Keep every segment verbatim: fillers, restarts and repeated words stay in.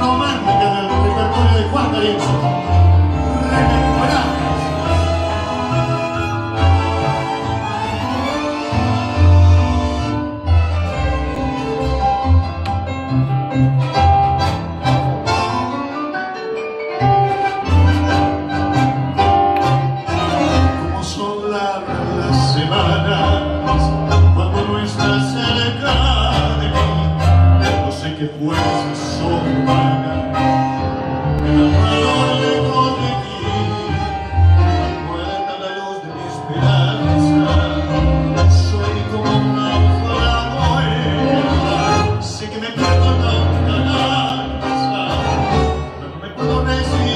romántica del repertorio de Juan Reyes. Remembranzas. Como son largas las semanas cuando no estás cerca de mí, no sé qué fuerzas sobrehumanas me dan valor lejos de ti. Vuelta la luz de mi esperanza, soy como un naufrago en el mar. Sé que me pierdo tanta lanza, pero no me puedo resignar.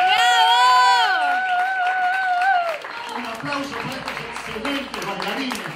Un aplauso para estos excelentes bailarines.